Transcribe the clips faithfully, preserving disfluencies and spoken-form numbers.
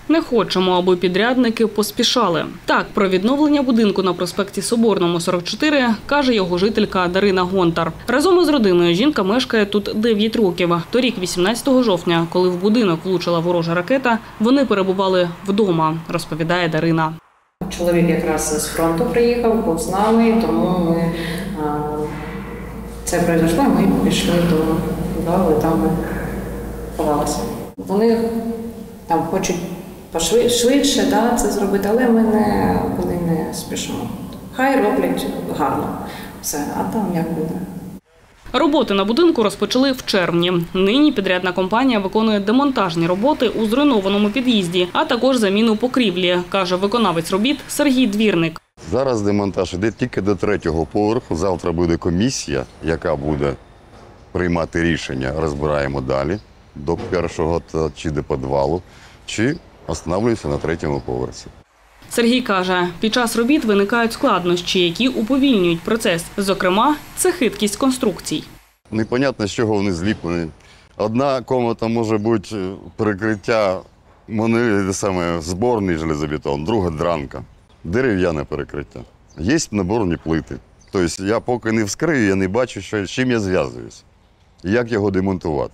Не хочемо, аби підрядники поспішали. Так, про відновлення будинку на проспекті Соборному, сорок чотири, каже його жителька Дарина Гонтар. Разом із родиною жінка мешкає тут дев'ять років. Торік, вісімнадцятого жовтня, коли в будинок влучила ворожа ракета, вони перебували вдома, розповідає Дарина. Чоловік якраз з фронту приїхав, був з нами, тому ми, а, це пройшло, ми пішли до дому, там ми ховалися. Вони там хочуть швидше да, це зробити, але ми не, коли не спішимо. Хай роблять гарно все, а там як буде. Роботи на будинку розпочали в червні. Нині підрядна компанія виконує демонтажні роботи у зруйнованому під'їзді, а також заміну покрівлі, каже виконавець робіт Сергій Двірник. Зараз демонтаж йде тільки до третього поверху. Завтра буде комісія, яка буде приймати рішення, розбираємо далі, до першого чи до підвалу, чи остановлюємося на третьому поверсі. Сергій каже, під час робіт виникають складнощі, які уповільнюють процес. Зокрема, це хиткість конструкцій. Непонятно, з чого вони зліплені. Одна кімната може бути перекриття, саме зборний железобетон, друга дранка, дерев'яне перекриття. Є наборні плити. Тобто я поки не вскрию, я не бачу, що, з чим я зв'язуюся, як його демонтувати.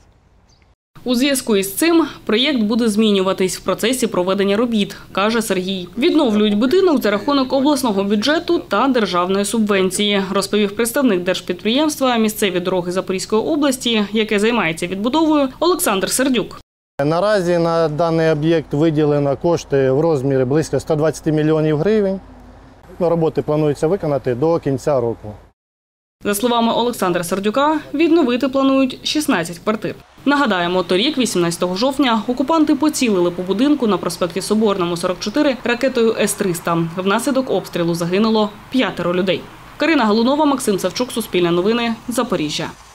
У зв'язку із цим проєкт буде змінюватись в процесі проведення робіт, каже Сергій. Відновлюють будинок за рахунок обласного бюджету та державної субвенції, розповів представник держпідприємства «Місцеві дороги Запорізької області», яке займається відбудовою, Олександр Сердюк. Наразі на даний об'єкт виділено кошти в розмірі близько ста двадцяти мільйонів гривень. Роботи планується виконати до кінця року. За словами Олександра Сердюка, відновити планують шістнадцять квартир. Нагадаємо, торік, вісімнадцятого жовтня, окупанти поцілили по будинку на проспекті Соборному, сорок чотири, ракетою С триста. Внаслідок обстрілу загинуло п'ятеро людей. Карина Галунова, Максим Савчук, Суспільне новини, Запоріжжя.